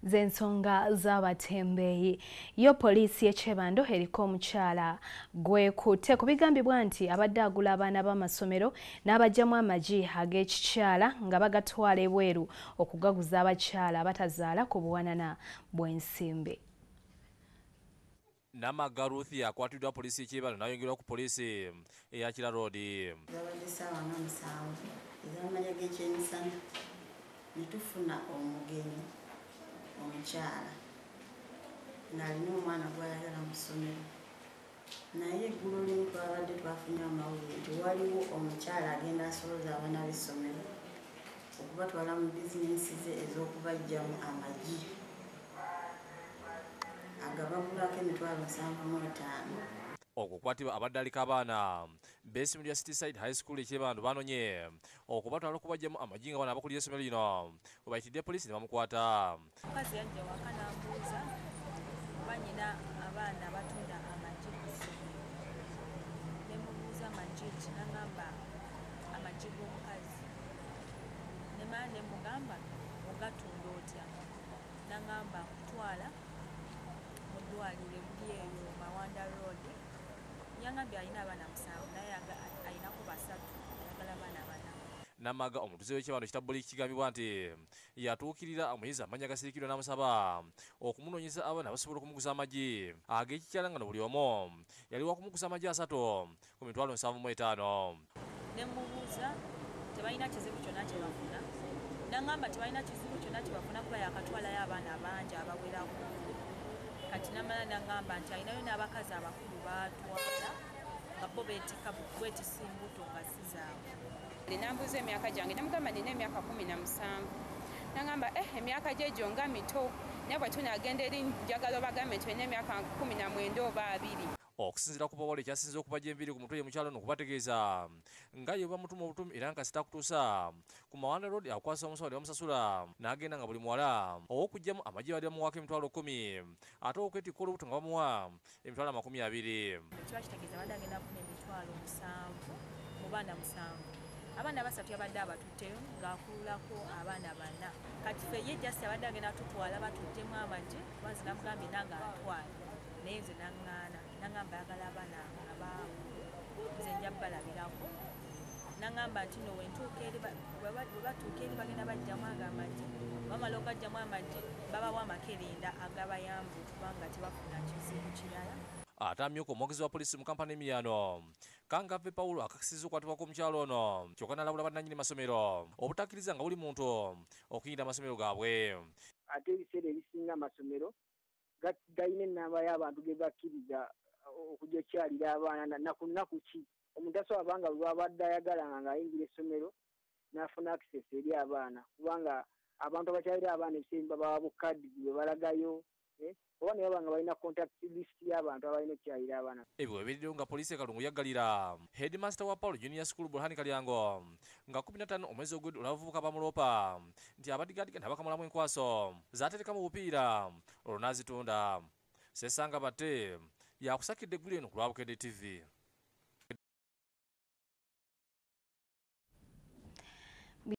z'ensonga z'abatembeeyi yo poliisi y'Ekyebando eriko omukyala gwekutte ku bigambibwa nti abadde agula abaana b'amasomero n'abaggyamu amagi ag'ekikyala nga bagatwala ebweru okugaguza abakyala abatazaala ku buwanana bw'ensimbi. Namaga Ruthi akwatiddwa poliisi y'Ekyebando n'ayongerwa ku poliisi eya Kira Road. Zabadde ssaawa nga 7 ez'amanya g'ekyemisana ne tufuna omugenyi omukyala ng'alina omwana gw'ayagala mu ssomero, naye eggulo limu twabadde twafunye amawulire nti waliwo omukyala agenda asoloza abaana b'essomero okubatwala mu bizinensi ze ez'okubaggyamu amagi agabagulako emitwalo 7,500. Okukwatibwa abadde aliko abaana b'essomero lya Cityside High School Ekyebando banonye okubatwala okubaggyamu amagi nga bano abakulira essomero lino we bayitidde poliisi ne bamukwata. Omukazi yajja waka n'ambuuza oba nnyina abaana abatunda amagi ku ssomero. Ne mubuuza amagi ki, n'aŋŋamba amagi g'omukazi. Ne mala ne mugamba ogatunda otya, n'aŋŋamba nkutwala mu ddwaliro eriri eyo Mawanda Road. Yangambye alina abaana 7 naye alinako 3 ayagala abaana 4. Namaga omutuuze w'Ekyebando Kitabuli kigambibwa nti yatuukirira omuyizi amannya gasirikirwa n'amusaba okumunoonyeza abaana abasobola okumuguza amagi ag'ekikyala nga buli omu yali wakumuguza amagi 3 ku mitwalo 7,500. Ne mubuuza tebalina kizibu kyonna kye bafuna, n'aŋŋamba tebalina kizibu kyonna kye bafuna kuba yakatwalayo abaana bangi abawerako. Kati namala n'aŋŋamba nti alinayo n'abakazi abakulu baatwala nga bo beetisa embuto nga si zaabwe. Nambuuza emyaka gyange namugamba nina emyaka 17. N'aŋŋamba emyaka gy'egyo nga mito, naye bwe tunaagenda eri njagala obagambe nti olina emyaka 19 oba 20. Okusinziira ku bawala ekyasinze okubajja enviiri ku mutwe ye mukyalo n'okubategeeza nga ye bamutuma obutumi era nga sitakutuusa ku Mawanda Road akwasa omusawo ne bamusasula n'agenda nga buli muwala ow'okuggyamu amagi badde bamuwaako emitwalo 10 ate okwetikka olubuto nga bamuwa emitwalo 20. Kiba kitegeeza abadde agenda kufuna emitwalo 7 mu baana 7. Abaana 3 yabadde abatutteyo ng'akululako abaana 4. Kati ffe ye jasi abadde agenda tutwala batuggyemu amagi bazi namugambye nange atwale naye nze naŋŋaana n'aŋŋamba ayagala abaana abaavu nze nja balabirako. N'aŋŋamba nti no wentuuka eri bwe batuuka eri bagenda baggyamu ago amagi, bamala ogaggyamu amagi babawa amakerenda agabayamba okubanga tebafuna kizibu kirala. Ate amyuka omwogezi wa poliisi mu kampani emiyano Kangave Paulo akakasizza okwatibwako omukyalo ono kyokka n'alabula bannannyini masomero obutakkiriza nga buli muntu okuyingira amasomero gaabwe. Ate ebiseera ebisinga amasomero galina ennamba y'abantu ge bakkiriza okujja ekyalira abaana naku nnaku ki. Omuntu asobola banga lwabadde ayagala ng'ayingira essomero n'afuna access eri abaana kubanga abantu abakyalira abaana ebiseera babawa bukaddi bwe balagayo oba ne baba nga balina contact list y'abantu abalina okukyalira abaana. Ebyo webiriddewo nga poliisi Kalungu yaggalira Headmaster wa Paulo Junior School Burhani Kalyango nga 15 omwezi ogwedde olw'abavubuka bamuloopa nti abadigaadiga nabakamulamu enkwaso zaatereka mu bupiira olwo n'azitunda. Sesanga Bate yakusakidde eggulu eno ku lwa Bukedde TV.